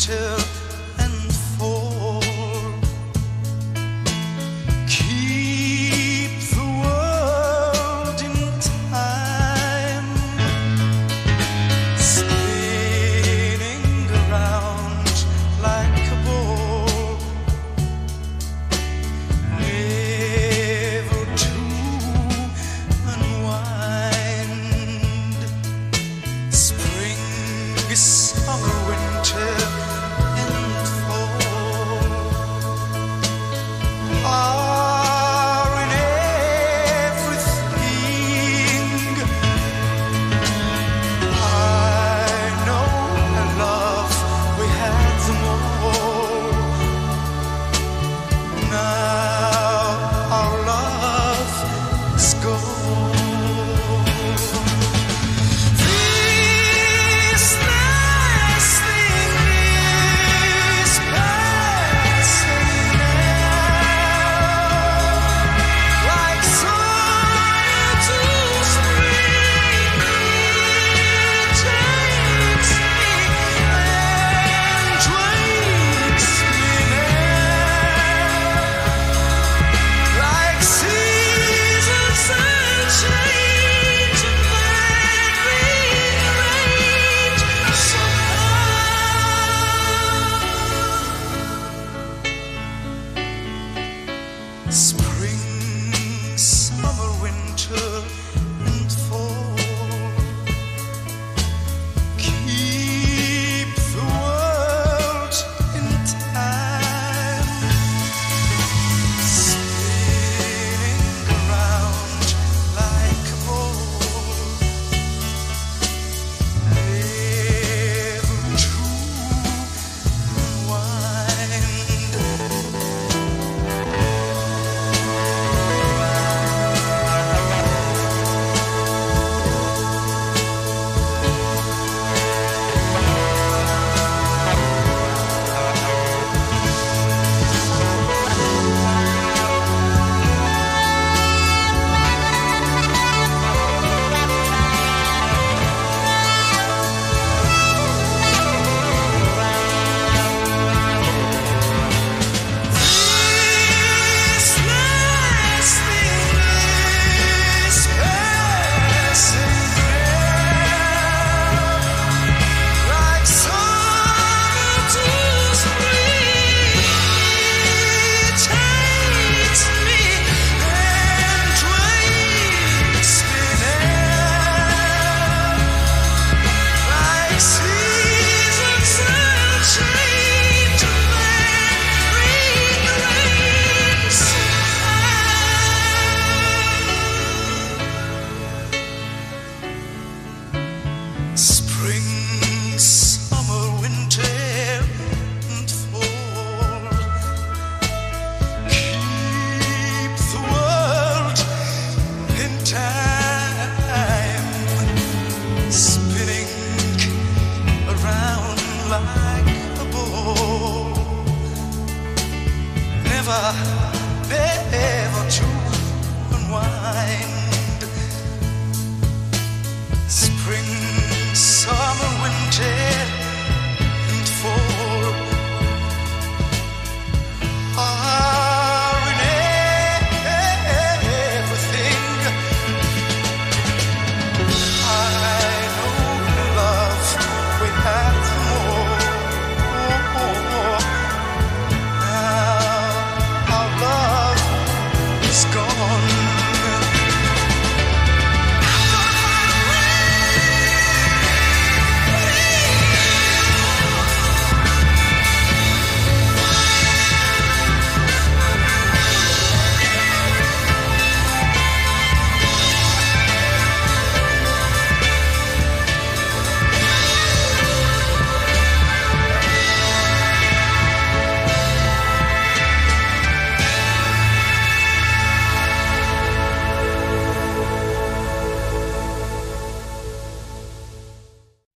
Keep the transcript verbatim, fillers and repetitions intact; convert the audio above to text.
winter and fall. Keep the world in time, spinning around like a ball, never to unwind. Spring, summer, winter, and fall are in everything. I know and love, we had them all. Now our love is gone. This last thing is passing now, like summer to spring. It takes me and wakes me now, like seasons that change and then rearrange somehow. Spring.